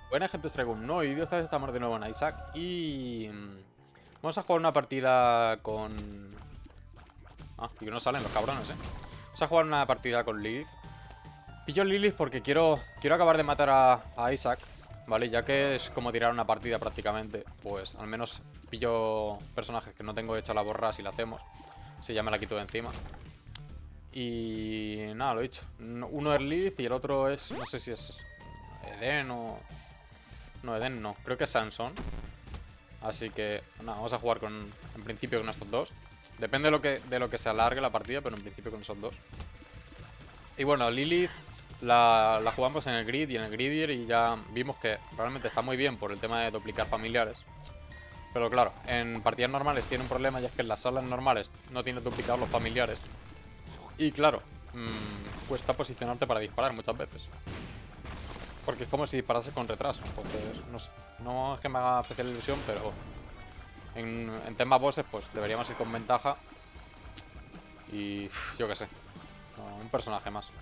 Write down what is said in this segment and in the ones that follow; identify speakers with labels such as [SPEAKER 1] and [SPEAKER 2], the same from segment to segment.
[SPEAKER 1] Buenas gente, os traigo un nuevo vídeo. Esta vez estamos de nuevo en Isaac y vamos a jugar una partida con... y que no salen los cabrones, Vamos a jugar una partida con Lilith. Pillo Lilith porque quiero acabar de matar a Isaac, ¿vale? Ya que es como tirar una partida prácticamente, pues al menos pillo personajes que no tengo hecha la borra si la hacemos. Si ya me la quito de encima. Y nada, lo he dicho. Uno es Lilith y el otro es... no sé si es Eden o... No, Eden no, creo que es Samson. Así que, nada, vamos a jugar en principio con estos dos. Depende de lo que se alargue la partida, pero en principio con esos dos. Y bueno, Lilith la jugamos en el grid y en el gridier y ya vimos que realmente está muy bien por el tema de duplicar familiares. Pero claro, en partidas normales tiene un problema y es que en las salas normales no tienes duplicados los familiares. Y claro, cuesta posicionarte para disparar muchas veces. Porque es como si disparase con retraso. Entonces, no sé. No es que me haga especial ilusión, pero en temas bosses, pues deberíamos ir con ventaja. Y yo qué sé. Un personaje más.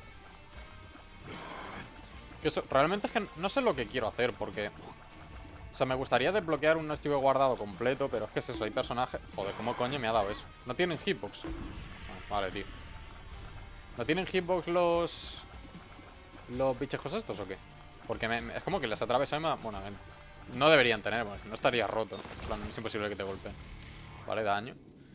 [SPEAKER 1] Que eso, realmente es que no sé lo que quiero hacer, porque... O sea, me gustaría desbloquear un archivo guardado completo, pero es que es eso, hay personajes... Joder, ¿cómo coño me ha dado eso? ¿No tienen hitbox? Vale, tío. ¿No tienen hitbox los bichejos estos o qué? Porque es como que les atravesado y bueno, no deberían tener, bueno, no estaría roto, ¿no? En plan, es imposible que te golpeen. Vale, daño.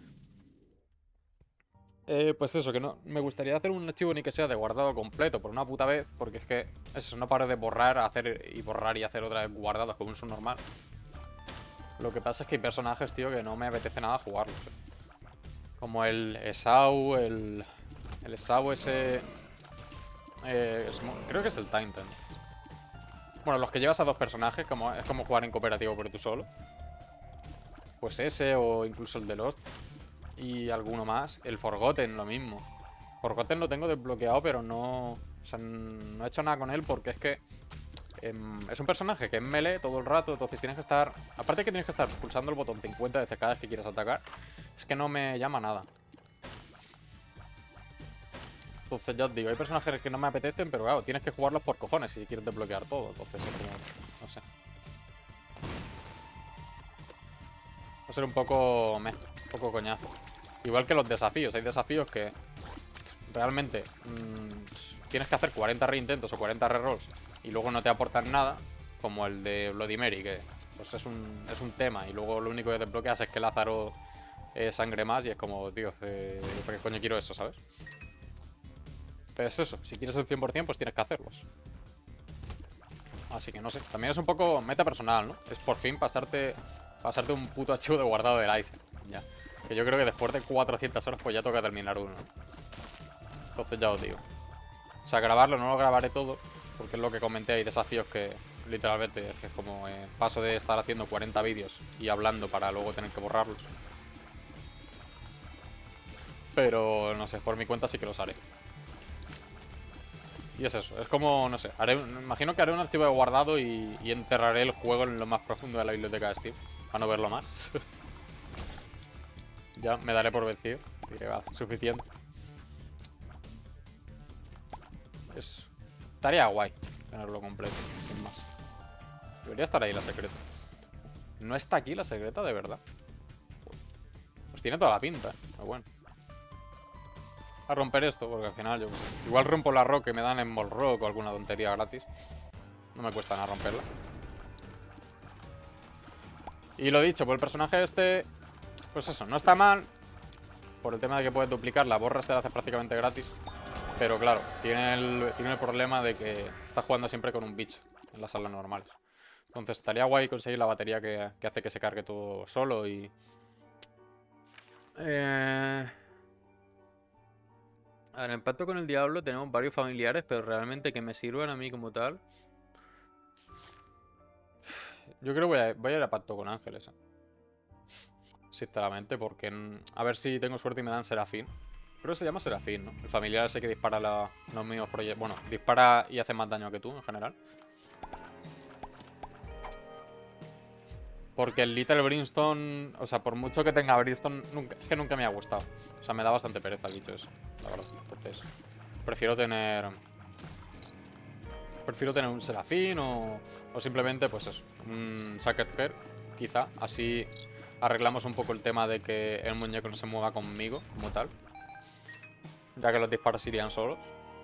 [SPEAKER 1] Pues eso, que no me gustaría hacer un archivo ni que sea de guardado completo por una puta vez, porque es que eso, no paro de borrar, borrar y hacer otra vez guardados como un subnormal. Lo que pasa es que hay personajes, tío, que no me apetece nada jugarlos. Como el Esau, el Esau ese... creo que es el Titan. Bueno, los que llevas a dos personajes, es como jugar en cooperativo pero tú solo. Pues ese o incluso el de Lost. Y alguno más. El Forgotten, lo mismo. Forgotten lo tengo desbloqueado, pero no... O sea, no he hecho nada con él porque es que... es un personaje que es melee todo el rato, entonces tienes que estar... Aparte que tienes que estar pulsando el botón 50 veces cada vez que quieres atacar. Es que no me llama nada. Entonces ya os digo, hay personajes que no me apetecen, pero claro, tienes que jugarlos por cojones si quieres desbloquear todo. Entonces es como... no sé. Va a ser un poco... un poco coñazo. Igual que los desafíos. Hay desafíos que... realmente... tienes que hacer 40 reintentos o 40 rerolls y luego no te aportan nada. Como el de Bloody Mary, que pues es un tema. Y luego lo único que desbloqueas es que Lázaro sangre más y es como, tío, ¿para qué coño quiero eso, sabes? Pero es eso, si quieres el 100% pues tienes que hacerlos. Así que no sé, también es un poco meta personal, ¿no? Es por fin pasarte un puto archivo de guardado del Isaac. Ya. Que yo creo que después de 400 horas pues ya toca terminar uno, ¿no? Entonces ya os digo. O sea, grabarlo no lo grabaré todo, porque es lo que comenté, hay desafíos que literalmente es como paso de estar haciendo 40 vídeos y hablando para luego tener que borrarlos. Pero no sé, por mi cuenta sí que los haré. Y es eso, es como, no sé, me imagino que haré un archivo de guardado y enterraré el juego en lo más profundo de la biblioteca de Steam, para no verlo más. Ya me daré por vencido, diré, vale, suficiente. Eso. Estaría guay tenerlo completo, sin más. Debería estar ahí la secreta. ¿No está aquí la secreta, de verdad? Pues tiene toda la pinta, pero bueno. A romper esto, porque al final yo... igual rompo la rock que me dan en Mall Rock o alguna tontería gratis. No me cuesta nada romperla. Y lo dicho, pues el personaje este... pues eso, no está mal. Por el tema de que puedes duplicar, la borra te la haces prácticamente gratis. Pero claro, tiene el problema de que está jugando siempre con un bicho en las salas normales. Entonces estaría guay conseguir la batería que hace que se cargue todo solo y... A ver, en el pacto con el diablo tenemos varios familiares, pero realmente que me sirvan a mí como tal. Yo creo que voy a ir a pacto con ángeles. Sinceramente, porque... a ver si tengo suerte y me dan Serafín. Creo que se llama Serafín, ¿no? El familiar ese que dispara los mismos proyectos. Bueno, dispara y hace más daño que tú, en general. Porque el Little Brimstone... o sea, por mucho que tenga Brimstone, es que nunca me ha gustado. O sea, me da bastante pereza el bicho eso, la verdad. Entonces, prefiero tener... Prefiero tener un Serafín o simplemente, pues eso, un Sacred Heart, quizá. Así arreglamos un poco el tema de que el muñeco no se mueva conmigo, como tal. Ya que los disparos irían solos.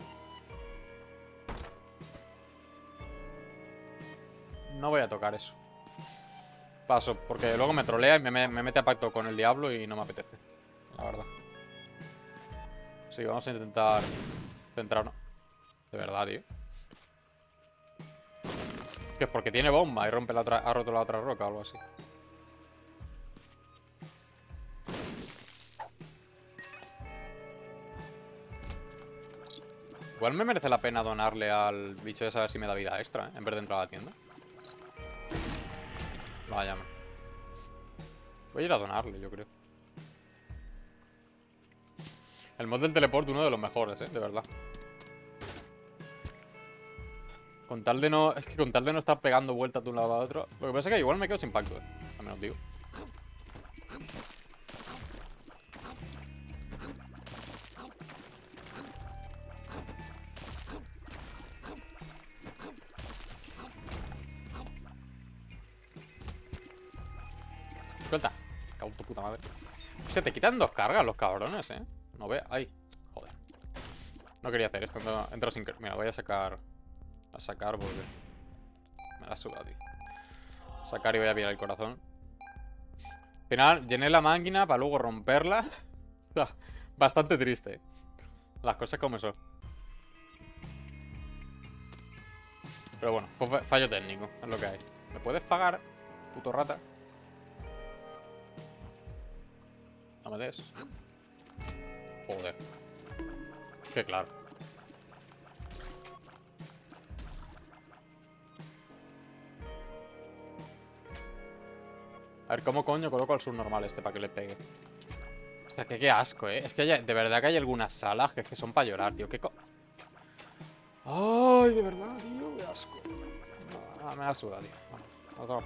[SPEAKER 1] No voy a tocar eso. Paso, porque luego me trolea y me mete a pacto con el diablo y no me apetece, la verdad. Sí, vamos a intentar centrarnos. De verdad, tío. Que es porque tiene bomba y rompe ha roto la otra roca o algo así. Igual me merece la pena donarle al bicho ese a ver si me da vida extra, ¿eh? En vez de entrar a la tienda. Vaya, man. Voy a ir a donarle, yo creo. El mod del teleport, uno de los mejores, de verdad. Con tal de no... Es que con tal de no estar pegando vueltas de un lado a otro. Lo que pasa es que igual me quedo sin pacto, al menos digo. Suelta. Cago en tu puta madre. Se te quitan 2 cargas los cabrones, No ve. Ay, joder. No quería hacer esto. Entro sin querer. Mira, voy a sacar. A sacar porque me la suda, tío. Sacar y voy a pillar el corazón. Al final, llené la máquina para luego romperla. Bastante triste. Las cosas como son. Pero bueno, fue fallo técnico. Es lo que hay. ¿Me puedes pagar, puto rata? No me des. Joder. Que claro. A ver, ¿cómo coño coloco al subnormal este para que le pegue? Hostia, que qué asco, Es que de verdad que hay algunas salas que son para llorar, tío. Ay, de verdad, tío, qué asco. No, me la suda, tío. Vamos,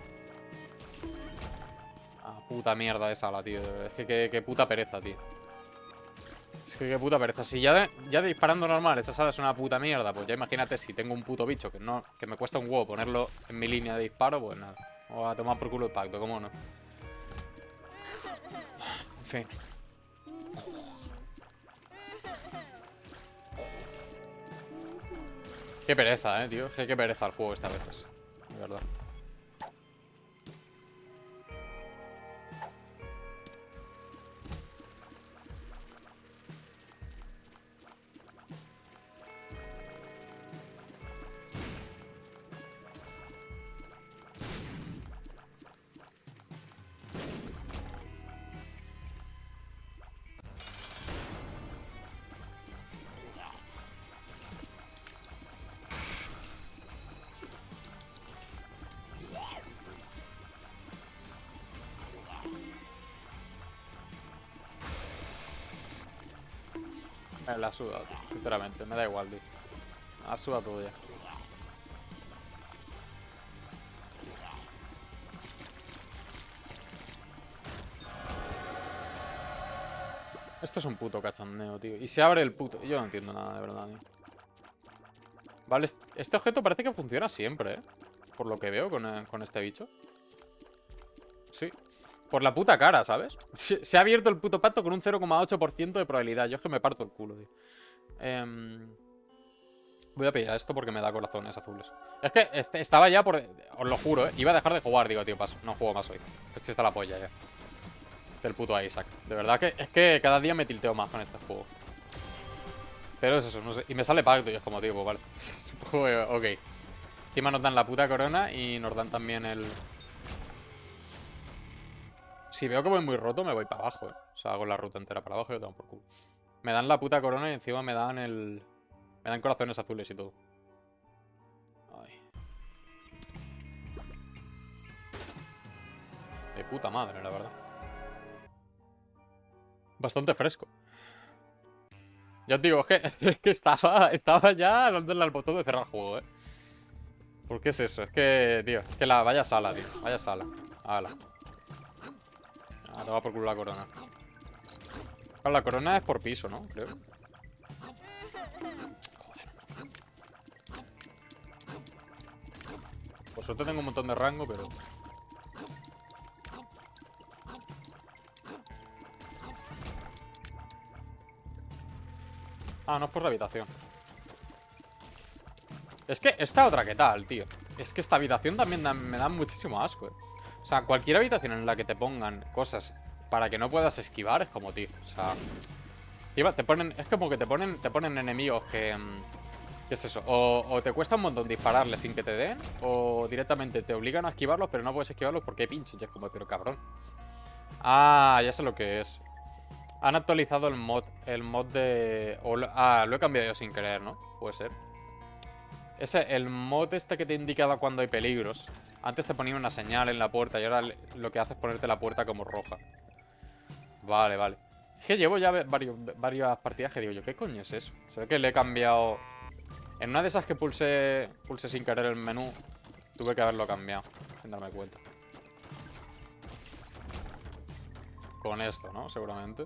[SPEAKER 1] puta mierda de sala, tío. Es que qué puta pereza, tío. Es que qué puta pereza. Si ya disparando normal esa sala es una puta mierda, pues ya imagínate si tengo un puto bicho que me cuesta un huevo ponerlo en mi línea de disparo, pues nada. O a tomar por culo el pacto, ¿cómo no? En fin. Qué pereza, tío. Qué pereza el juego esta vez. De verdad. Me la suda, tío. Sinceramente, me da igual, tío. Me la suda todo ya. Esto es un puto cachondeo, tío. Y se abre el puto... Yo no entiendo nada, de verdad, tío. Vale, este objeto parece que funciona siempre, Por lo que veo con este bicho. Sí. Por la puta cara, ¿sabes? Se ha abierto el puto pacto con un 0,8% de probabilidad. Yo es que me parto el culo, tío. Voy a pedir a esto porque me da corazones azules. Es que estaba ya por... Os lo juro, Iba a dejar de jugar. Digo, tío, paso. No juego más hoy. Es que está la polla ya. Del puto Isaac. De verdad que es que cada día me tilteo más con este juego. Pero es eso, no sé. Y me sale pacto y es como, tío, pues vale. Ok. Encima nos dan la puta corona y nos dan también el... Si veo que voy muy roto, me voy para abajo, O sea, hago la ruta entera para abajo y yo tomo por culo. Me dan la puta corona y encima me dan el... Me dan corazones azules y todo. Ay. De puta madre, la verdad. Bastante fresco. Ya os digo, es que estaba ya dándole al botón de cerrar el juego, ¿Por qué es eso? Es que, tío, es que vaya sala, tío. Vaya sala. Hala. Ah, te va por culo la corona. Claro, la corona es por piso, ¿no? Creo. Joder. Por suerte tengo un montón de rango, pero... Ah, no es por la habitación. Es que esta otra, ¿qué tal, tío? Es que esta habitación también me da muchísimo asco, O sea, cualquier habitación en la que te pongan cosas para que no puedas esquivar es como, tío. O sea... Te ponen... Es como que te ponen enemigos que... ¿Qué es eso? O te cuesta un montón dispararles sin que te den, o directamente te obligan a esquivarlos, pero no puedes esquivarlos porque hay pinchos. Y es como, pero cabrón. Ah, ya sé lo que es. Han actualizado el mod. El mod de... lo he cambiado yo sin querer, ¿no? Puede ser. El mod este que te indicaba cuando hay peligros. Antes te ponía una señal en la puerta y ahora lo que hace es ponerte la puerta como roja. Vale, vale. Es que llevo ya varias partidas que digo yo, ¿qué coño es eso? Se ve que le he cambiado... En una de esas que pulsé sin querer el menú, tuve que haberlo cambiado, sin darme cuenta. Con esto, ¿no? Seguramente.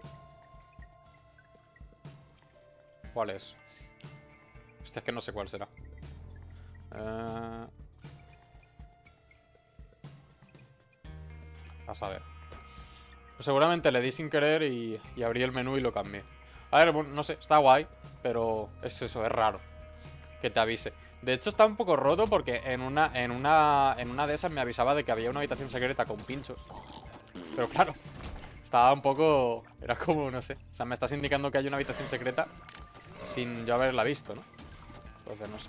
[SPEAKER 1] ¿Cuál es? Hostia, es que no sé cuál será. A saber. Pues seguramente le di sin querer y abrí el menú y lo cambié. A ver, bueno, no sé, está guay, pero es eso, es raro que te avise. De hecho está un poco roto porque en una de esas me avisaba de que había una habitación secreta con pinchos. Pero claro, estaba un poco... Era como, no sé. O sea, me estás indicando que hay una habitación secreta sin yo haberla visto, ¿no? Entonces, no sé.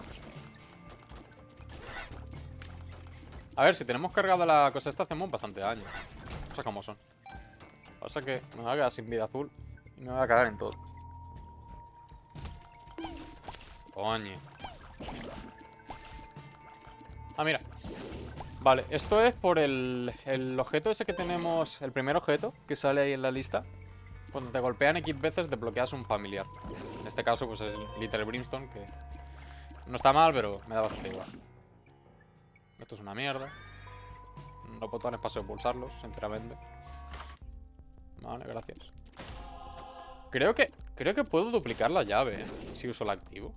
[SPEAKER 1] A ver, si tenemos cargada la cosa esta, hacemos bastante daño. Cosas como son. Pasa que me voy a quedar sin vida azul y me voy a cagar en todo. Coño. Ah, mira. Vale, esto es por el objeto ese que tenemos. El primer objeto que sale ahí en la lista. Cuando te golpean X veces desbloqueas un familiar. En este caso, pues el Little Brimstone, que no está mal, pero me da bastante igual. Esto es una mierda. Los botones paso de pulsarlos, sinceramente. Vale, gracias. Creo que puedo duplicar la llave, si uso el activo.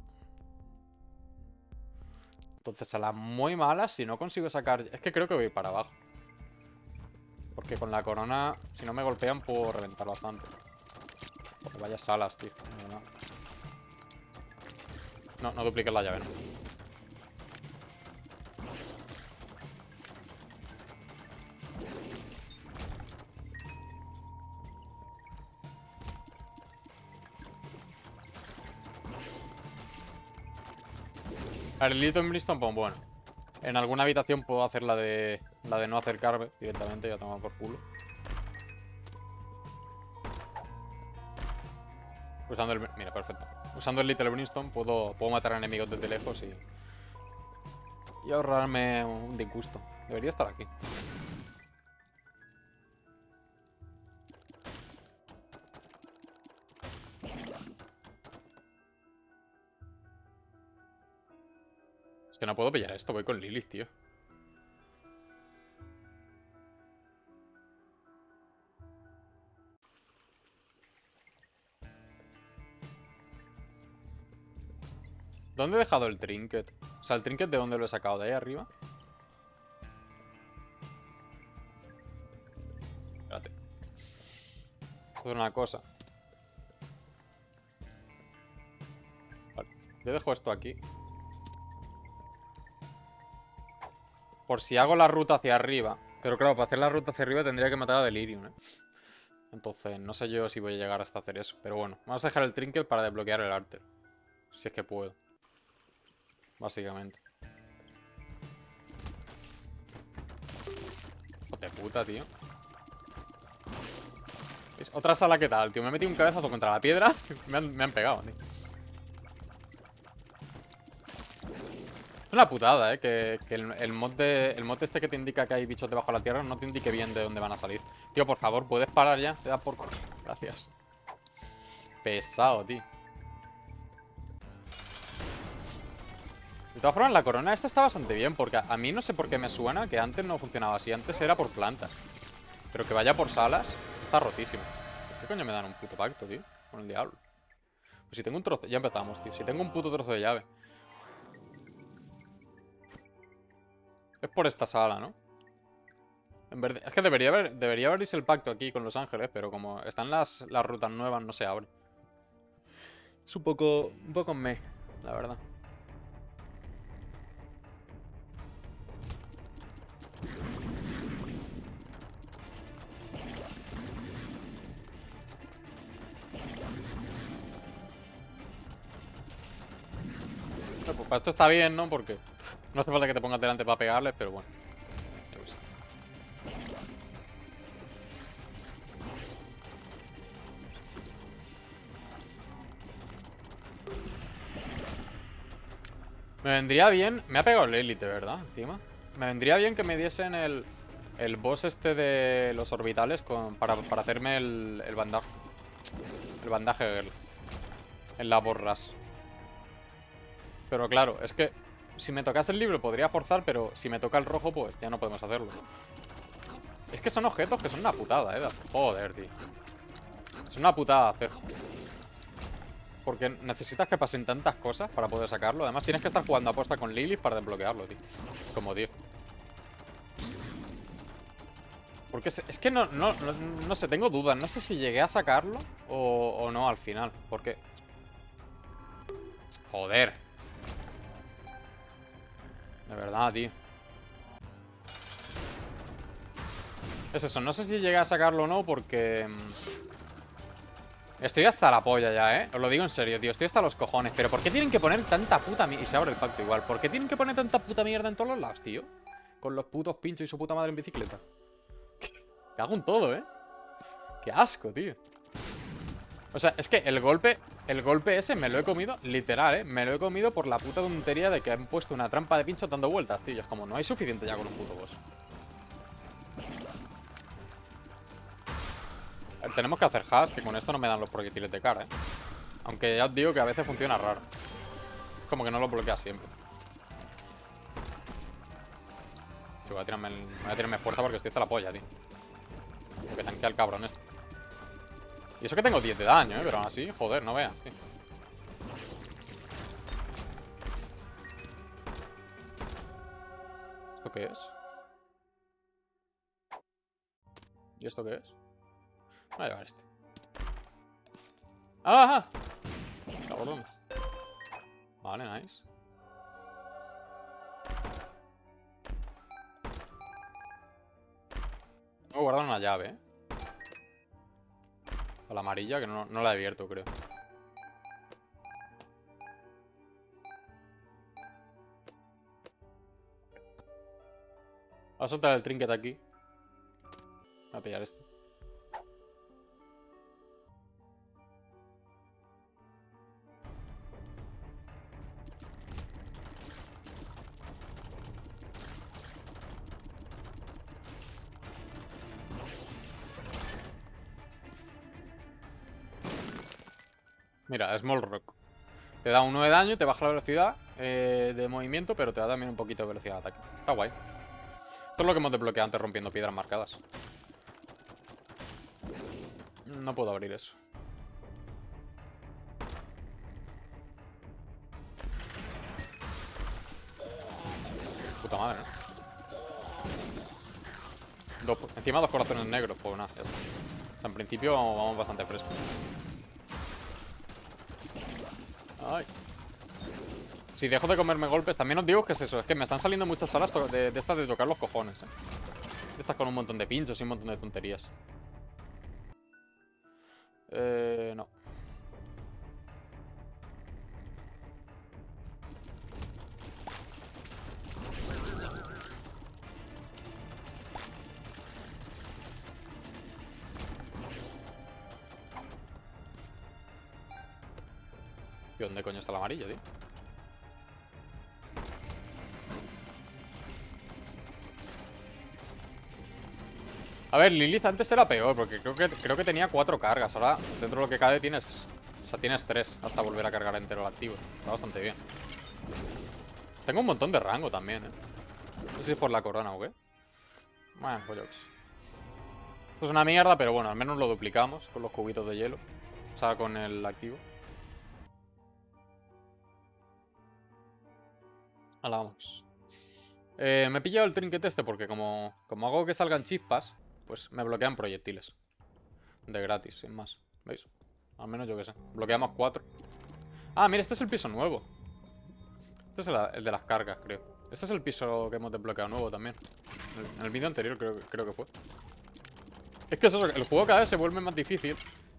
[SPEAKER 1] Entonces, a las muy malas, si no consigo sacar... Es que creo que voy para abajo. Porque con la corona, si no me golpean, puedo reventar bastante. Porque vaya salas, tío. No, no dupliques la llave, no. A ver, el Little Brimstone, pues bueno. En alguna habitación puedo hacer la de no acercarme directamente, ya tomar por culo. Usando el... Mira, perfecto. Usando el Little Brimstone puedo matar a enemigos desde lejos y ahorrarme un disgusto. Debería estar aquí. Es que no puedo pillar esto, voy con Lilith, tío. ¿Dónde he dejado el trinket? O sea, ¿el trinket de dónde lo he sacado? ¿De ahí arriba? Espérate. Esto es una cosa. Vale. Yo dejo esto aquí. Por si hago la ruta hacia arriba. Pero claro, para hacer la ruta hacia arriba tendría que matar a Delirium, ¿eh? Entonces, no sé yo si voy a llegar hasta hacer eso. Pero bueno, vamos a dejar el trinket para desbloquear el Arter. Si es que puedo. Básicamente. Hijo de puta, tío. Es otra sala, ¿qué tal, tío? Me he metido un cabezazo contra la piedra. me han pegado, tío. Es una putada, que el mod este que te indica que hay bichos debajo de la tierra no te indique bien de dónde van a salir. Tío, por favor, ¿puedes parar ya? Te das por culo. Gracias. Pesado, tío. De todas formas, la corona esta está bastante bien, porque a mí no sé por qué me suena que antes no funcionaba así. Antes era por plantas. Pero que vaya por salas, está rotísimo. ¿Qué coño me dan un puto pacto, tío? Con el diablo. Pues si tengo un trozo... Ya empezamos, tío. Si tengo un puto trozo de llave. Es por esta sala, ¿no? En verdad, es que debería abrirse el pacto aquí con Los Ángeles, pero como están las rutas nuevas, no se abre. Es un poco meh, la verdad. Pues para esto está bien, ¿no? Porque no hace falta que te pongas delante para pegarles, pero bueno. Yo qué sé. Me vendría bien... Me ha pegado el élite, ¿verdad? Encima. Me vendría bien que me diesen el boss este de los orbitales para hacerme el bandaje. El bandaje en la borras. Pero claro, es que si me tocase el libro podría forzar, pero si me toca el rojo, pues ya no podemos hacerlo. Es que son objetos que son una putada, Joder, tío. Es una putada hacer. Porque necesitas que pasen tantas cosas para poder sacarlo. Además tienes que estar jugando aposta con Lilith para desbloquearlo, tío. Como digo. Porque es que no sé, tengo dudas. No sé si llegué a sacarlo o no al final. Porque... Joder. De verdad, tío. Es eso, no sé si llegué a sacarlo o no porque... Estoy hasta la polla ya, ¿eh? Os lo digo en serio, tío. Estoy hasta los cojones. Pero ¿por qué tienen que poner tanta puta mierda? Y se abre el pacto igual. ¿Por qué tienen que poner tanta puta mierda en todos los lados, tío? Con los putos pinchos y su puta madre en bicicleta. Cago en todo, ¿eh? Qué asco, tío. O sea, es que el golpe ese me lo he comido, literal, ¿eh? Me lo he comido por la puta tontería de que han puesto una trampa de pinchos dando vueltas, tío. Es como, no hay suficiente ya con un puto boss. A ver, tenemos que hacer hash, que con esto no me dan los proyectiles de cara, ¿eh? Aunque ya os digo que a veces funciona raro. Es como que no lo bloquea siempre. Yo voy a tirarme fuerza porque estoy hasta la polla, tío. Porque tanquea el cabrón este. Y eso que tengo 10 de daño, ¿eh? Pero aún así, joder, no veas, tío. ¿Esto qué es? ¿Y esto qué es? Voy a llevar este. ¡Ah! Cabrones. Vale, nice. Voy a guardar una llave, ¿eh? A la amarilla, que no la he abierto, creo. Voy a soltar el trinket aquí. Voy a pillar este. Mira, Small Rock. Te da 1 de daño, te baja la velocidad de movimiento, pero te da también un poquito de velocidad de ataque. Está guay. Esto es lo que hemos desbloqueado antes rompiendo piedras marcadas. No puedo abrir eso. Puta madre, ¿no? Encima 2 corazones negros, pues nada, ya está. O sea, en principio vamos bastante frescos. Ay. Si dejo de comerme golpes, también os digo que es eso. Es que me están saliendo muchas salas de estas de tocar los cojones, ¿eh? De estas con un montón de pinchos y un montón de tonterías. No. ¿Y dónde coño está la amarilla, tío? A ver, Lilith antes era peor, porque creo que tenía 4 cargas. Ahora, dentro de lo que cabe, tienes... O sea, tienes 3 hasta volver a cargar entero el activo. Está bastante bien. Tengo un montón de rango también, ¿eh? No sé si es por la corona o qué. Bueno, pues yo qué sé. Esto es una mierda, pero bueno, al menos lo duplicamos con los cubitos de hielo. O sea, con el activo. Ahora vamos. Me he pillado el trinket este porque como hago que salgan chispas, pues me bloquean proyectiles. De gratis, sin más. ¿Veis? Al menos yo que sé. Bloqueamos 4. Ah, mira, este es el piso nuevo. Este es el de las cargas, creo. Este es el piso que hemos desbloqueado nuevo también. En el vídeo anterior creo que fue. Es que eso, el juego cada vez se vuelve más difícil.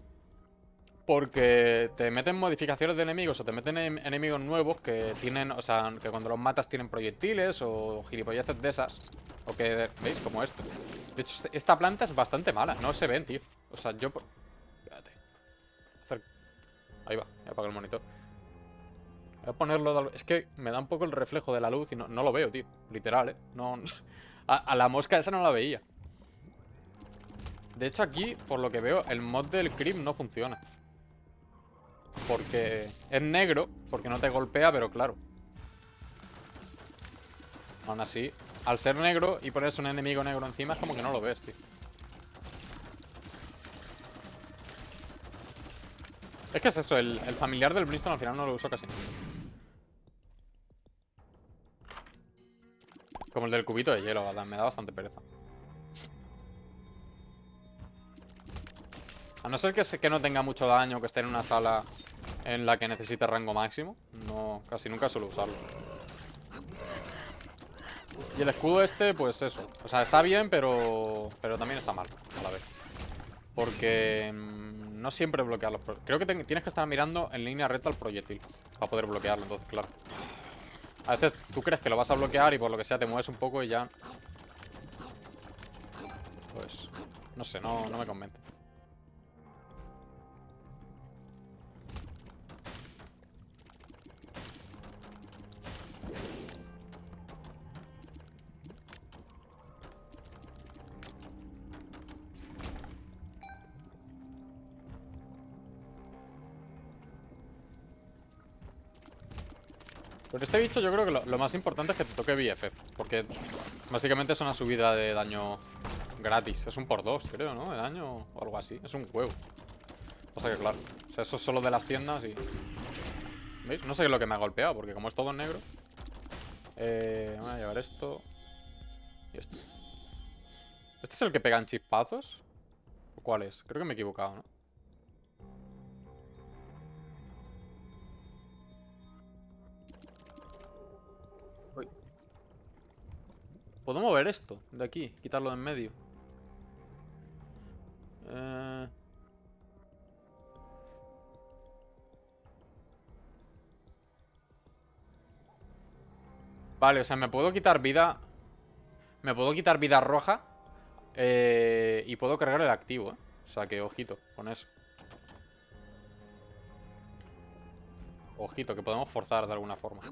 [SPEAKER 1] Porque te meten modificaciones de enemigos o te meten enemigos nuevos que tienen, o sea, que cuando los matas tienen proyectiles o gilipolleces de esas. O que, ¿veis? Como esto. De hecho, esta planta es bastante mala, no se ven, tío. O sea, yo... Espérate. Ahí va, ya apago el monitor. Voy a ponerlo... Es que me da un poco el reflejo de la luz y no lo veo, tío. Literal, ¿eh? No... A la mosca esa no la veía. De hecho, aquí, por lo que veo, el mod del creep no funciona. Porque es negro, porque no te golpea, pero claro. Aún así, al ser negro y ponerse un enemigo negro encima, es como que no lo ves, tío. Es que es eso, el familiar del Brimstone al final no lo uso casi. Como el del cubito de hielo, me da bastante pereza. A no ser que no tenga mucho daño, que esté en una sala en la que necesite rango máximo. No, casi nunca suelo usarlo. Y el escudo este, pues eso. O sea, está bien, pero también está mal a la vez. Porque no siempre bloquear los proyectiles. Creo que tienes que estar mirando en línea recta el proyectil para poder bloquearlo, entonces, claro. A veces tú crees que lo vas a bloquear y por lo que sea te mueves un poco y ya... Pues... No sé, no me convence. Con este bicho yo creo que lo más importante es que te toque BFF. Porque básicamente es una subida de daño gratis. Es un por 2, creo, ¿no? De daño o algo así. Es un huevo. Pasa que claro. O sea, eso es solo de las tiendas y... ¿Veis? No sé qué es lo que me ha golpeado, porque como es todo en negro... voy a llevar esto... Y esto. ¿Este es el que pegan chispazos? ¿O cuál es? Creo que me he equivocado, ¿no? Uy. ¿Puedo mover esto de aquí? Quitarlo de en medio. Eh... Vale, o sea, me puedo quitar vida... Me puedo quitar vida roja. Y puedo cargar el activo, ¿eh? O sea, que ojito con eso. Ojito, que podemos forzar de alguna forma.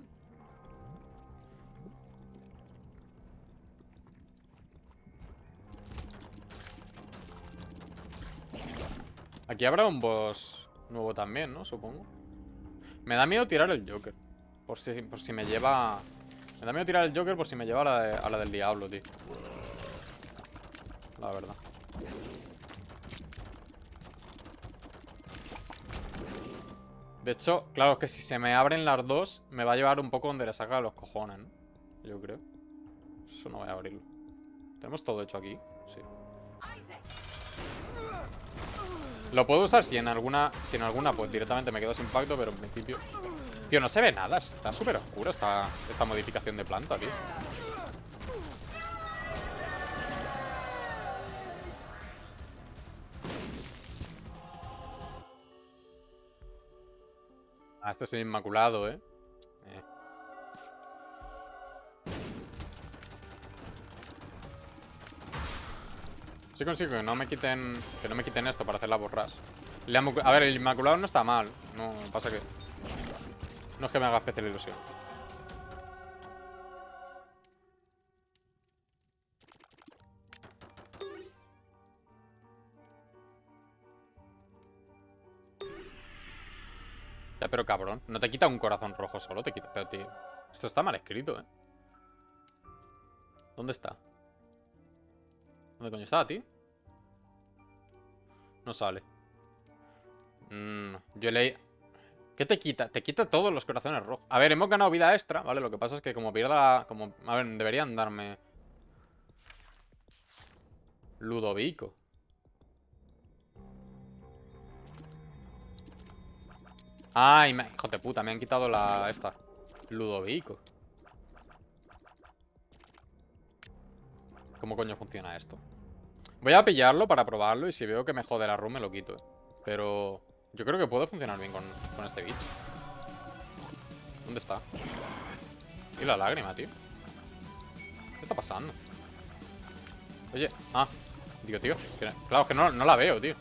[SPEAKER 1] Aquí habrá un boss nuevo también, ¿no? Supongo. Me da miedo tirar el Joker. Por si me lleva... Me da miedo tirar el Joker por si me lleva a la del diablo, tío. La verdad. De hecho, claro, es que si se me abren las dos, me va a llevar un poco donde le saca los cojones, ¿no? Yo creo. Eso no voy a abrirlo. ¿Tenemos todo hecho aquí? Sí. Lo puedo usar si en alguna pues directamente me quedo sin pacto, pero en principio... Tío, no se ve nada. Está súper oscuro esta modificación de planta, tío. Ah, este es el Inmaculado, ¿eh? Sí consigo que no me quiten esto para hacer la borras. A ver, el Inmaculado no está mal. No, pasa que... No es que me haga especial ilusión. Ya, pero cabrón, no te quita un corazón rojo solo, te quita... Pero, tío, esto está mal escrito, ¿eh? ¿Dónde está? ¿Dónde coño está, tío? No sale. Yo leí... ¿Qué te quita? Te quita todos los corazones rojos. A ver, hemos ganado vida extra, ¿vale? Lo que pasa es que como pierda... Como... A ver, deberían darme... Ludovico. Ay, hijo de puta, me han quitado la... Esta. Ludovico. ¿Cómo coño funciona esto? Voy a pillarlo para probarlo y si veo que me jode la run me lo quito. Pero yo creo que puede funcionar bien con este bicho. ¿Dónde está? Y la lágrima, tío. ¿Qué está pasando? Oye, digo, tío. Claro, es que no la veo, tío.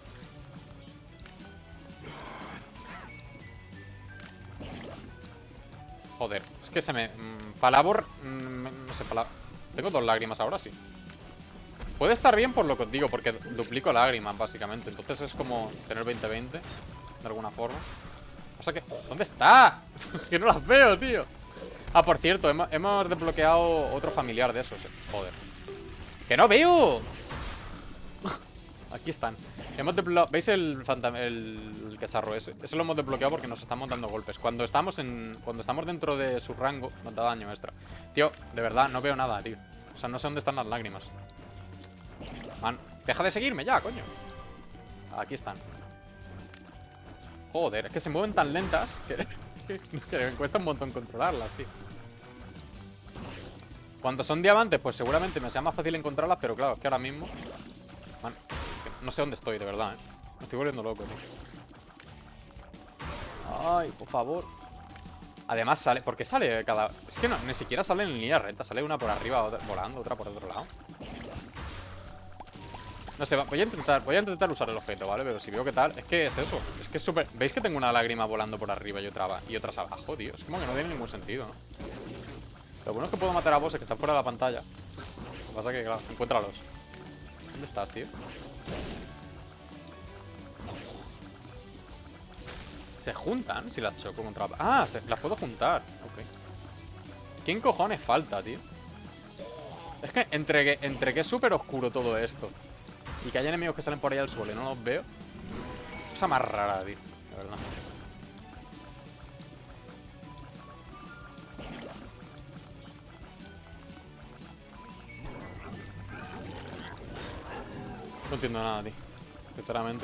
[SPEAKER 1] Joder, es que se me... Palabor... no sé, tengo 2 lágrimas ahora, sí. Puede estar bien por lo que os digo, porque duplico lágrimas, básicamente. Entonces es como tener 20-20, de alguna forma. O sea que... ¿Dónde está? Que no las veo, tío. Ah, por cierto, hemos desbloqueado otro familiar de esos. Joder. ¡Que no veo! Aquí están. ¿Veis el cacharro ese? Ese lo hemos desbloqueado porque nos estamos dando golpes. Cuando estamos dentro de su rango, nos da daño extra. Tío, de verdad, no veo nada, tío. O sea, no sé dónde están las lágrimas. Man, deja de seguirme ya, coño. Aquí están. Joder, es que se mueven tan lentas que me cuesta un montón controlarlas, tío. Cuando son diamantes, pues seguramente me sea más fácil encontrarlas, pero claro, es que ahora mismo... Man, no sé dónde estoy, de verdad, Me estoy volviendo loco, tío. Ay, por favor. Además sale... ¿Por qué sale cada...? Es que no, ni siquiera sale en línea recta. Sale una por arriba, otra volando, otra por otro lado. No sé, voy a intentar usar el objeto, ¿vale? Pero si veo que tal... Es que es eso. Es que es súper... ¿Veis que tengo una lágrima volando por arriba y otras abajo, tío? Es como que no tiene ningún sentido, ¿no? Lo bueno es que puedo matar a bosses que están fuera de la pantalla. Lo que pasa es que, claro, encuéntralos. ¿Dónde estás, tío? ¿Se juntan si las choco contra... Ah, las puedo juntar. Ok. ¿Quién cojones falta, tío? Es que entre que es súper oscuro todo esto y que hay enemigos que salen por ahí al suelo y no los veo. Cosa más rara, tío. De verdad. No entiendo nada, tío. Sinceramente.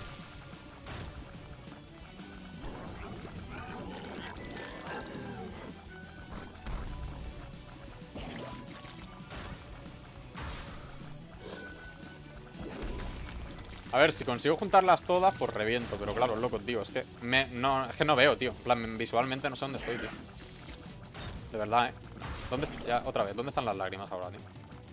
[SPEAKER 1] A ver, si consigo juntarlas todas, pues reviento. Pero claro, loco, tío. Es que no veo, tío. En plan, visualmente no sé dónde estoy, tío. De verdad, Ya, otra vez, ¿dónde están las lágrimas ahora, tío?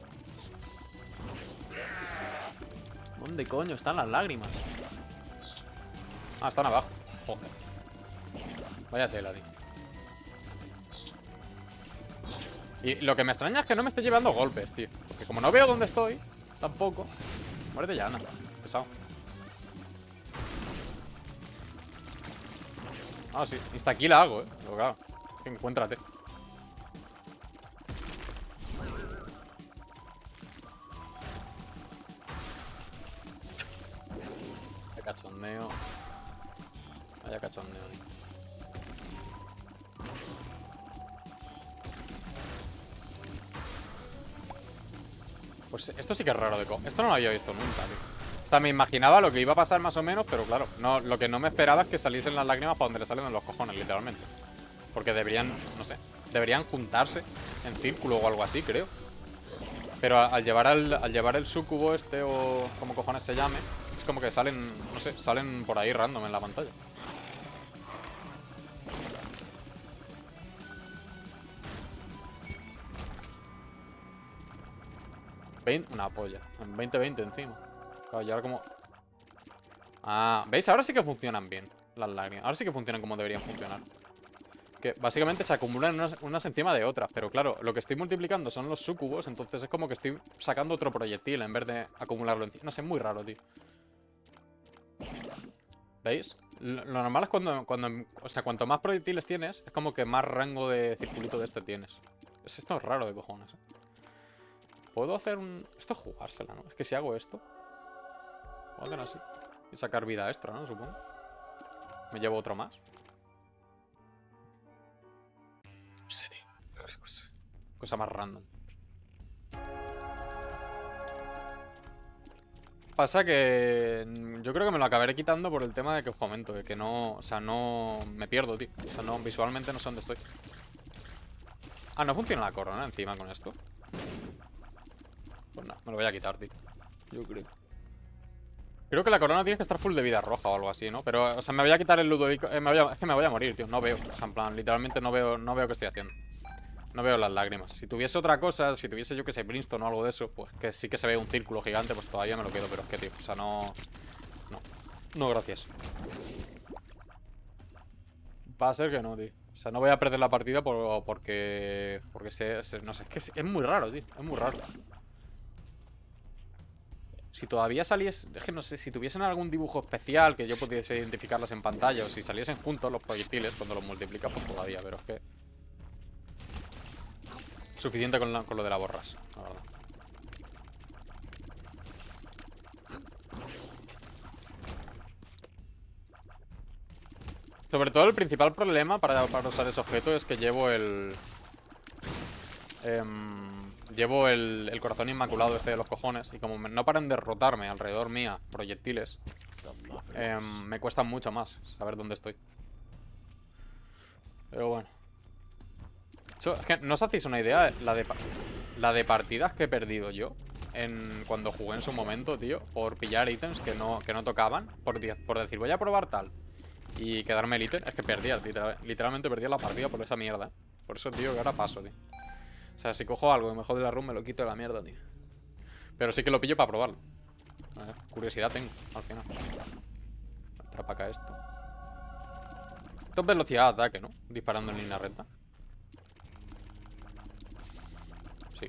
[SPEAKER 1] ¿Dónde coño están las lágrimas? Ah, están abajo. Joder. Vaya tela, tío. Y lo que me extraña es que no me esté llevando golpes, tío. Porque como no veo dónde estoy, tampoco. Muérete ya, Ana. Pesado. Ah, sí. Insta aquí la hago, Pero claro. Encuéntrate. Vaya cachondeo. Vaya cachondeo, tío. Pues esto sí que es raro de Esto no lo había visto nunca, tío. O sea, me imaginaba lo que iba a pasar más o menos, pero claro, lo que no me esperaba es que saliesen las lágrimas para donde le salen los cojones, literalmente. Porque deberían, no sé, deberían juntarse en círculo o algo así, creo. Pero al llevar el sucubo este o como cojones se llame, es como que salen, no sé, salen por ahí random en la pantalla. Una polla. En 20-20 encima. Claro, y ahora como... Ah, ¿veis? Ahora sí que funcionan bien las lágrimas. Ahora sí que funcionan como deberían funcionar. Que básicamente se acumulan unas encima de otras. Pero claro, lo que estoy multiplicando son los sucubos. Entonces es como que estoy sacando otro proyectil en vez de acumularlo encima. No sé, es muy raro, tío. ¿Veis? Lo normal es o sea, cuanto más proyectiles tienes, es como que más rango de circulito de este tienes. Esto es raro de cojones, ¿Puedo hacer un...? Esto es jugársela, ¿no? Es que si hago esto... Puedo hacer así. Y sacar vida extra, ¿no? Supongo. Me llevo otro más. Cosa más random. Pasa que yo creo que me lo acabaré quitando por el tema de que os comento, de que no, o sea, no me pierdo, tío. O sea, no, visualmente no sé dónde estoy. Ah, no funciona la corona encima con esto. Pues no, me lo voy a quitar, tío. Yo creo. Creo que la corona tiene que estar full de vida roja o algo así, ¿no? Pero, o sea, me voy a quitar el Ludovico. Es que me voy a morir, tío. No veo. O sea, en plan, literalmente no veo qué estoy haciendo. No veo las lágrimas. Si tuviese otra cosa, si tuviese yo que sé, Brimstone o algo de eso, pues que sí que se ve un círculo gigante, pues todavía me lo quedo. Pero es que, tío, o sea, no. No. No, gracias. Va a ser que no, tío. O sea, no voy a perder la partida porque no sé, es que es muy raro, tío. Es muy raro. Si todavía saliese... Es que no sé, si tuviesen algún dibujo especial que yo pudiese identificarlas en pantalla, o si saliesen juntos los proyectiles cuando los multiplicas, pues todavía, pero es que... Suficiente con lo de la borras, la verdad. Sobre todo el principal problema para usar ese objeto es que llevo el... llevo el corazón inmaculado este de los cojones. Y como no paran de rotarme alrededor mía proyectiles, me cuesta mucho más saber dónde estoy. Pero bueno. Es que no os hacéis una idea la de partidas que he perdido yo cuando jugué en su momento, tío, por pillar ítems que no tocaban, por decir voy a probar tal y quedarme el ítem. Es que perdía, literalmente perdía la partida por esa mierda. Por eso, tío, que ahora paso, tío. O sea, si cojo algo y me jode la run, me lo quito de la mierda, tío. Pero sí que lo pillo para probarlo. A ver, curiosidad tengo, al final. Trae para acá esto. Esto es velocidad de ataque, ¿no? Disparando en línea recta. Sí.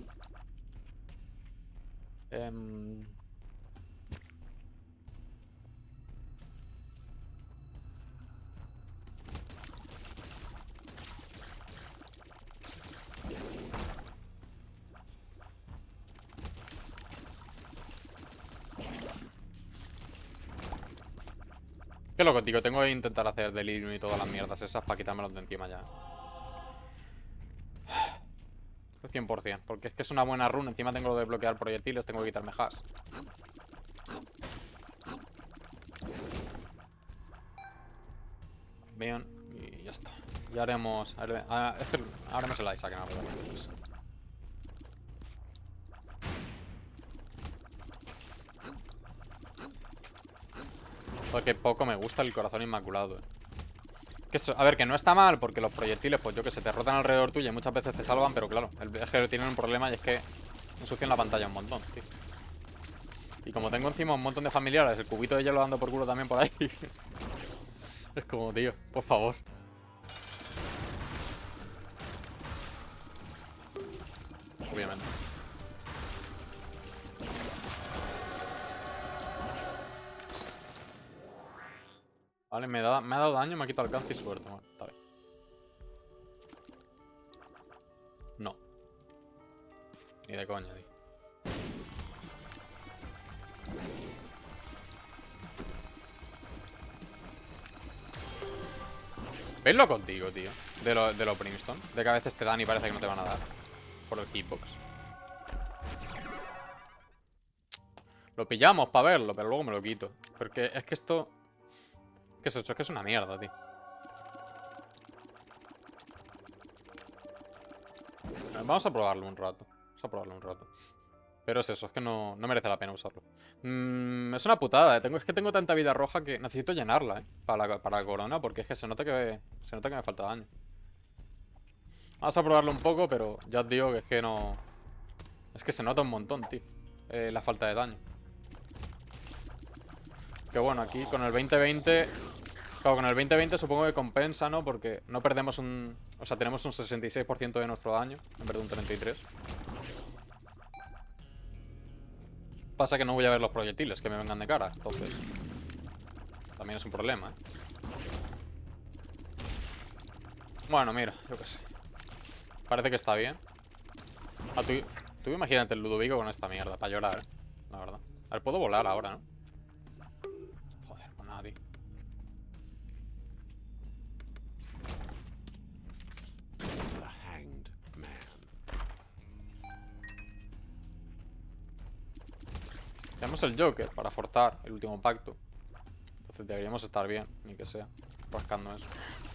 [SPEAKER 1] Qué loco, tío. Tengo que intentar hacer delirio y todas las mierdas esas para quitármelos de encima ya. 100%. Porque es que es una buena run. Encima tengo lo de bloquear proyectiles. Tengo que quitarme hash. Bien. Y ya está. Ya haremos... haremos el Isaac en algo. Porque poco me gusta el corazón inmaculado, a ver, que no está mal, porque los proyectiles, pues yo que sé, te rotan alrededor tuyo y muchas veces te salvan, pero claro, es que tienen un problema y es que ensucian la pantalla un montón, tío. Y como tengo encima un montón de familiares, el cubito de hielo dando por culo también por ahí. Es como, tío, por favor. Obviamente. Vale, me ha dado daño, me ha quitado alcance y suerte. Bueno, está bien. No. Ni de coña, tío. ¿Veis lo contigo, tío? De los Brimstone. De que a veces te dan y parece que no te van a dar. Por el hitbox. Lo pillamos para verlo, pero luego me lo quito. Porque es que esto... ¿Qué es esto? Es que es una mierda, tío. Vamos a probarlo un rato. Vamos a probarlo un rato. Pero es eso, es que no merece la pena usarlo. Es una putada, ¿eh? Es que tengo tanta vida roja que necesito llenarla, ¿eh? Para la corona, porque es que se nota que me falta daño. Vamos a probarlo un poco, pero ya os digo que es que no... Es que se nota un montón, tío. La falta de daño. Que bueno, aquí con el 2020... Claro, con el 2020 supongo que compensa, ¿no? Porque no perdemos un... O sea, tenemos un 66% de nuestro daño en vez de un 33%. Pasa que no voy a ver los proyectiles que me vengan de cara, entonces... También es un problema, ¿eh? Bueno, mira, yo qué sé. Parece que está bien. Ah, tú imagínate el Ludovico con esta mierda, para llorar, ¿eh? La verdad. A ver, puedo volar ahora, ¿no? Joder, pues nada, tío. Tenemos el Joker para forzar el último pacto. Entonces deberíamos estar bien, ni que sea. Rascando eso.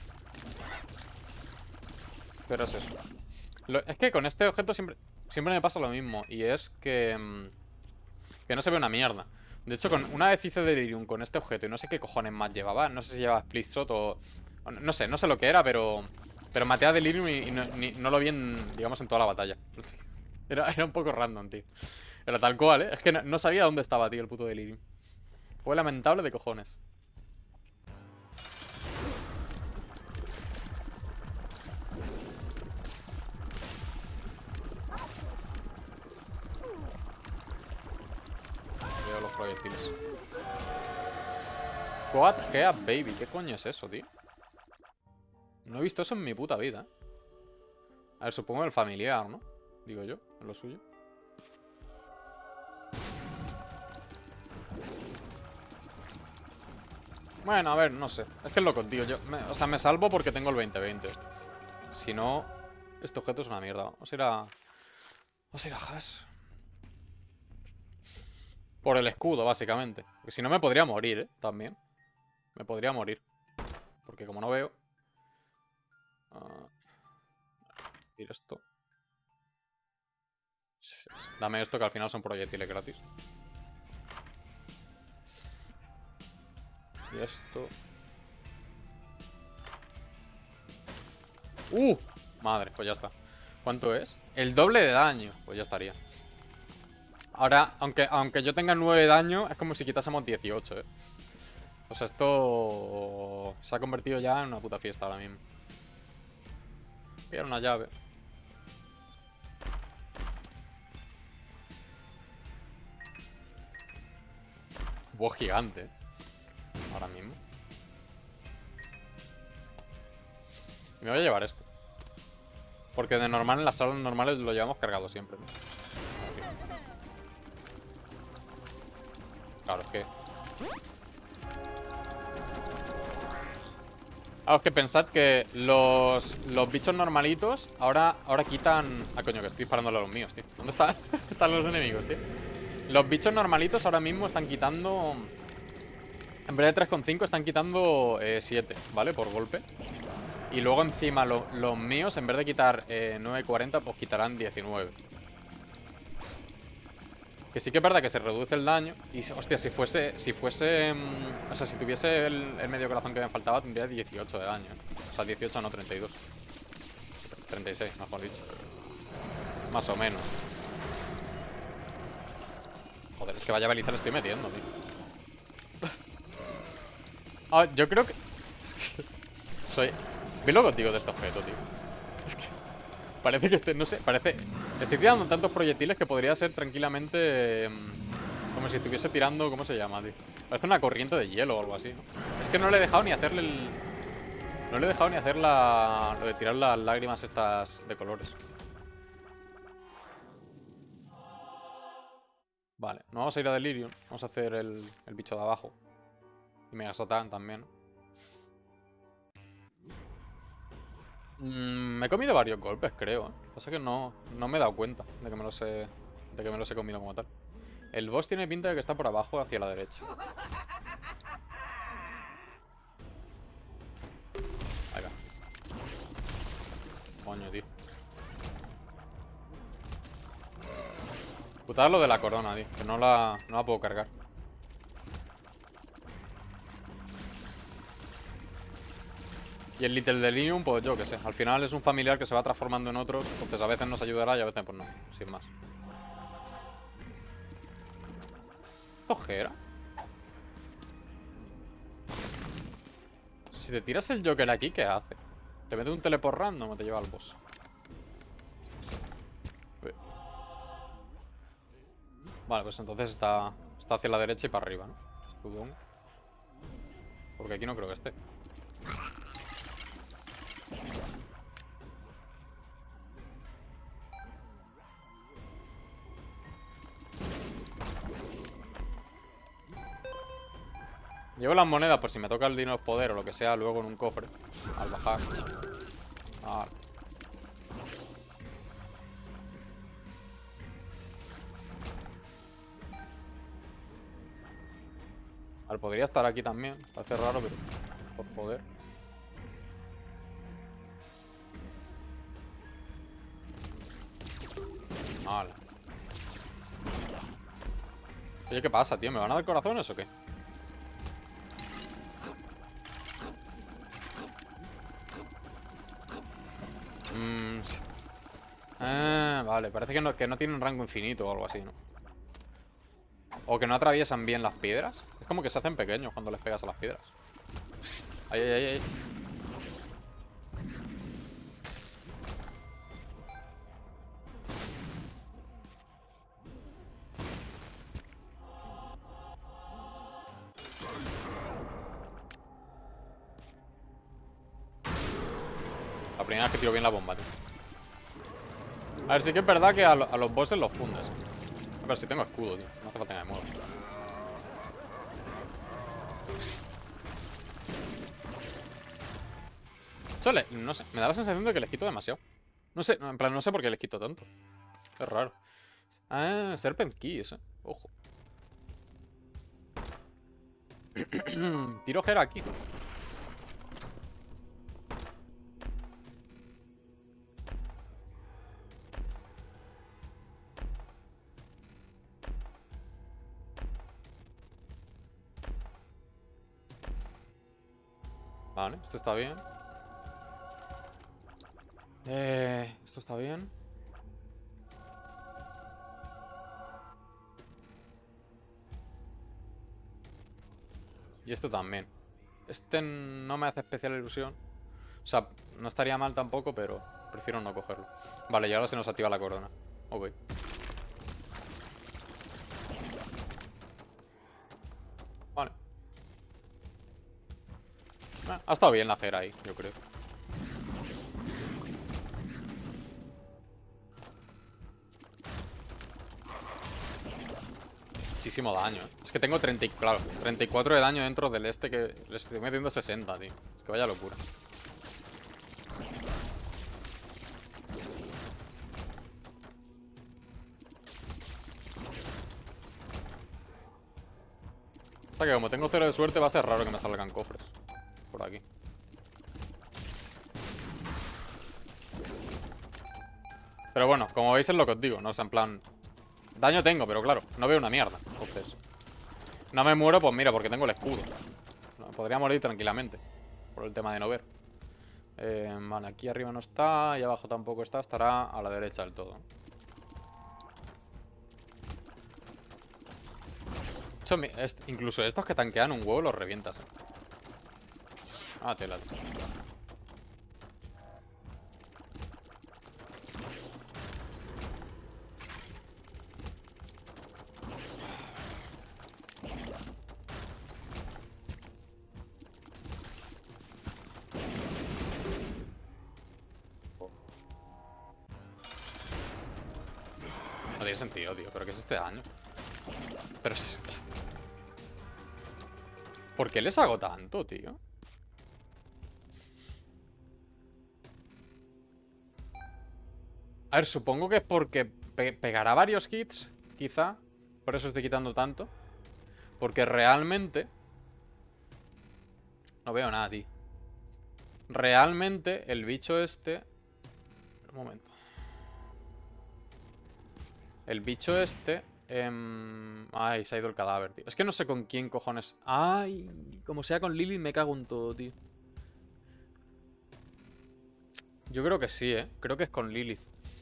[SPEAKER 1] Pero es eso. Es que con este objeto siempre me pasa lo mismo. Y es que no se ve una mierda. De hecho, una vez hice Delirium con este objeto y no sé qué cojones más llevaba. No sé si llevaba Split Shot o no sé lo que era, pero maté a Delirium y no lo vi digamos, en toda la batalla. Era un poco random, tío. Era tal cual, ¿eh? Es que no sabía dónde estaba, tío, el puto Delirium. Fue lamentable de cojones. Veo los proyectiles. Quad Head Baby. ¿Qué coño es eso, tío? No he visto eso en mi puta vida, ¿eh? A ver, supongo el familiar, ¿no? Digo yo, en lo suyo. Bueno, a ver, no sé. Es que es lo contigo. O sea, me salvo porque tengo el 20-20. Si no, este objeto es una mierda. Vamos a ir a... Vamos a ir a Hash. Por el escudo, básicamente. Porque si no me podría morir, ¿eh? También. Me podría morir. Porque como no veo... ir esto. Dame esto que al final son proyectiles gratis. Y esto... Madre, pues ya está. ¿Cuánto es? El doble de daño. Pues ya estaría. Ahora, aunque yo tenga 9 de daño, es como si quitásemos 18, ¿eh? O sea, esto se ha convertido ya en una puta fiesta ahora mismo. Quiero una llave. Buah, gigante, ¿eh? Ahora mismo. Y me voy a llevar esto. Porque de normal en las salas normales lo llevamos cargado siempre, ¿no? Claro, es que... es que pensad que los bichos normalitos ahora quitan... Ah, coño, que estoy disparándole a los míos, tío. ¿Dónde están los enemigos, tío? Los bichos normalitos ahora mismo están quitando... En vez de 3,5 están quitando 7, ¿vale? Por golpe. Y luego encima los míos, en vez de quitar 9,40, pues quitarán 19. Que sí que es verdad que se reduce el daño. Y, hostia, si fuese... o sea, si tuviese el medio corazón que me faltaba, tendría 18 de daño. O sea, 18 no, 32. 36, mejor dicho. Más o menos. Joder, es que vaya baliza le estoy metiendo, tío. Yo creo que... soy... Ve lo contigo de este objeto, tío. Es que... Parece que no sé, parece... Estoy tirando tantos proyectiles que podría ser tranquilamente... como si estuviese tirando... ¿Cómo se llama, tío? Parece una corriente de hielo o algo así, ¿no? Es que no le he dejado ni hacerle el... No le he dejado ni hacer lo de tirar las lágrimas estas de colores. Vale, no vamos a ir a Delirium. Vamos a hacer el bicho de abajo. Y Mega Satan también. Me he comido varios golpes, creo. Lo que pasa es que no me he dado cuenta de que me los he comido como tal. El boss tiene pinta de que está por abajo, hacia la derecha. Ahí va. Coño, tío. Putada lo de la corona, tío. Que no la puedo cargar. Y el Little Delirium, pues yo qué sé. Al final es un familiar que se va transformando en otros. Entonces a veces nos ayudará y a veces pues no. Sin más. ¿Ojera? Si te tiras el Joker aquí, ¿qué hace? ¿Te mete un teleport random o te lleva al boss? Vale, pues entonces está hacia la derecha y para arriba, ¿no? Supongo. Porque aquí no creo que esté. Llevo las monedas por si me toca el dinero poder o lo que sea luego en un cofre. Al bajar. Vale. ver, podría estar aquí también. Parece raro, pero por joder. Hala. Oye, ¿qué pasa, tío? ¿Me van a dar corazones o qué? Sí. Vale, parece que no tienen rango infinito o algo así, ¿no? O que no atraviesan bien las piedras. Es como que se hacen pequeños cuando les pegas a las piedras. Ay, ay, ay, ay. La primera vez que tiro bien la bomba, tío. A ver, sí que es verdad que a los bosses los fundes. A ver si tengo escudo, tío. No hace falta que me mueva. Chole, no sé. Me da la sensación de que les quito demasiado. No sé, en plan, no sé por qué les quito tanto. Es raro. Ah, Serpent Keys, Ojo. Tiro Hera aquí. Vale, esto está bien. Esto está bien. Y esto también. Este no me hace especial ilusión. O sea, no estaría mal tampoco, pero prefiero no cogerlo. Vale, y ahora se nos activa la corona. Ok. Vale. Ha estado bien la Hera ahí, yo creo. Muchísimo daño, Es que tengo 34 de daño dentro del este que le estoy metiendo 60, tío. Es que vaya locura. O sea que como tengo 0 de suerte va a ser raro que me salgan cofres. Por aquí. Pero bueno, como veis es lo que os digo, ¿no? O sea, en plan... Daño tengo, pero claro, no veo una mierda. Entonces... No me muero, pues mira, porque tengo el escudo. Podría morir tranquilamente. Por el tema de no ver. Vale, aquí arriba no está. Y abajo tampoco está. Estará a la derecha del todo. Incluso estos que tanquean un huevo los revientas. Ah, tela. No tiene sentido, tío. ¿Pero qué es este daño? Pero es... ¿Por qué les hago tanto, tío? A ver, supongo que es porque pegará varios hits, quizá. Por eso estoy quitando tanto. Porque realmente... No veo nada, tío. Realmente, el bicho este... Un momento. El bicho este... Ay, se ha ido el cadáver, tío. Es que no sé con quién cojones... Ay, como sea con Lilith me cago en todo, tío. Yo creo que sí, Creo que es con Lilith.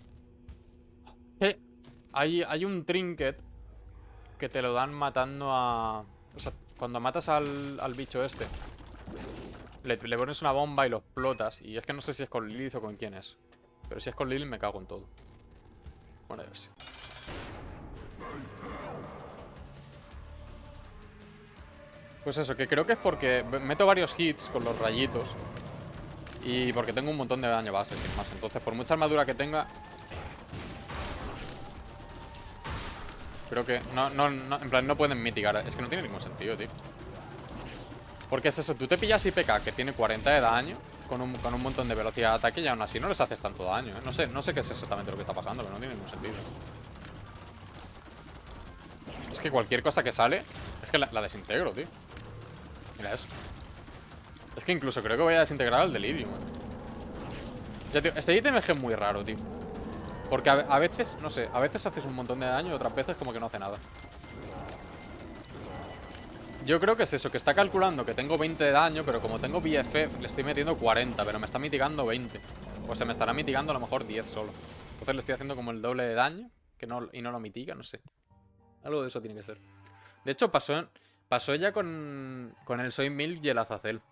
[SPEAKER 1] Hay un trinket que te lo dan matando a... O sea, cuando matas al bicho este, le pones una bomba y lo explotas. Y es que no sé si es con Lilith o con quién es. Pero si es con Lilith me cago en todo. Bueno, debe ser. Pues eso, que creo que es porque meto varios hits con los rayitos. Y porque tengo un montón de daño base, sin más. Entonces, por mucha armadura que tenga... Creo que... en plan, no pueden mitigar. Es que no tiene ningún sentido, tío. Porque es eso, tú te pillas IPK que tiene 40 de daño con un montón de velocidad de ataque y aún así no les haces tanto daño, No sé qué es exactamente lo que está pasando, pero no tiene ningún sentido. Es que cualquier cosa que sale es que la desintegro, tío. Mira eso. Es que incluso creo que voy a desintegrar el Delirium. Ya, tío, este ítem es que es muy raro, tío. Porque a veces, no sé, a veces haces un montón de daño y otras veces como que no hace nada. Yo creo que es eso, que está calculando que tengo 20 de daño, pero como tengo BFF le estoy metiendo 40, pero me está mitigando 20. O se me estará mitigando a lo mejor 10 solo. Entonces le estoy haciendo como el doble de daño y no lo mitiga, no sé. Algo de eso tiene que ser. De hecho, pasó ya con el Soy Milk y el Azazel.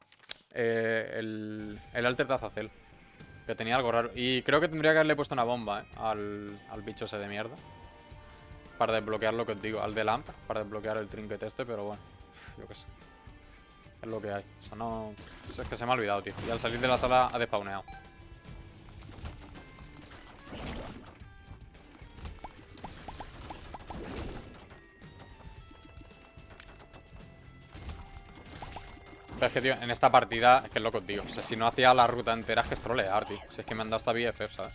[SPEAKER 1] El Alter de Azazel. Que tenía algo raro. Y creo que tendría que haberle puesto una bomba, al bicho ese de mierda. Para desbloquear lo que os digo. Al de Lamp. Para desbloquear el trinket este, pero bueno. Yo qué sé. Es lo que hay. O sea, no... Es que se me ha olvidado, tío. Y al salir de la sala ha despawneado. Pero es que, tío, en esta partida, es que es lo que os digo. O sea, si no hacía la ruta entera es que es trolear, tío. Si es que me han dado hasta BFF, ¿sabes?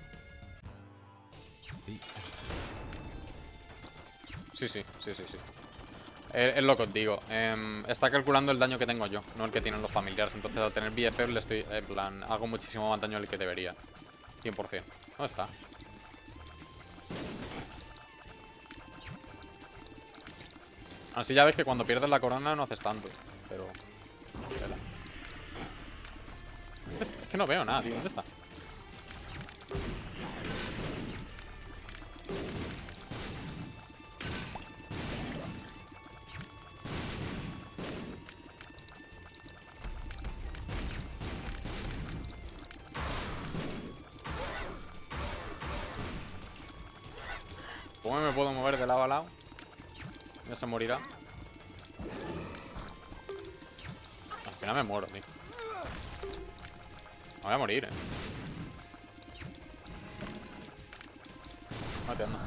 [SPEAKER 1] Sí. Es lo que os digo. Está calculando el daño que tengo yo, no el que tienen los familiares. Entonces al tener BFF le estoy, en plan, hago muchísimo más daño del que debería. 100%. ¿Dónde está? Así ya ves que cuando pierdes la corona no haces tanto. Pero... Es que no veo nada, tío. ¿Dónde está? ¿Cómo me puedo mover de lado a lado? Ya se morirá. Al final me muero, tío. Me voy a morir, Mateando.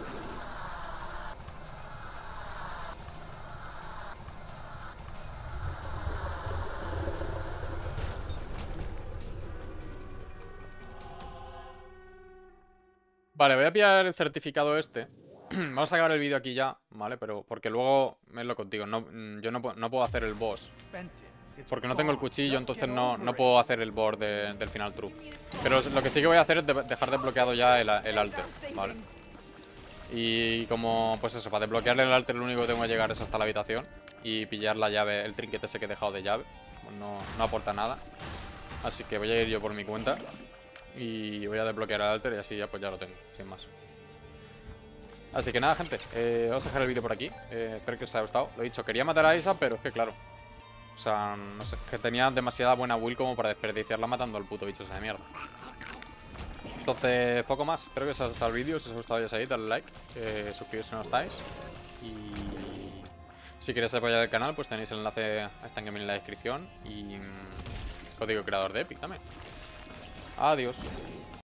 [SPEAKER 1] Vale, voy a pillar el certificado este. Vamos a acabar el vídeo aquí ya, ¿vale? Pero porque luego es lo contigo. Yo no puedo hacer el boss. Porque no tengo el cuchillo, entonces no puedo hacer el boss del final true. Pero lo que sí que voy a hacer es dejar desbloqueado ya el alter, ¿vale? Y como, pues eso, para desbloquear el alter lo único que tengo que llegar es hasta la habitación y pillar la llave, el trinquete ese que he dejado de llave. Pues no aporta nada. Así que voy a ir yo por mi cuenta y voy a desbloquear el alter y así ya pues ya lo tengo, sin más. Así que nada, gente, vamos a dejar el vídeo por aquí. Espero que os haya gustado. Lo he dicho, quería matar a Isa, pero es que claro, o sea, no sé, que tenía demasiada buena will como para desperdiciarla matando al puto bicho ese de mierda. Entonces, poco más. Espero que os haya gustado el vídeo. Si os ha gustado ya sabéis, dale like, suscribiros si no estáis. Y si queréis apoyar el canal, pues tenéis el enlace a Stan Gaming en la descripción. Y código creador de Epic también. Adiós.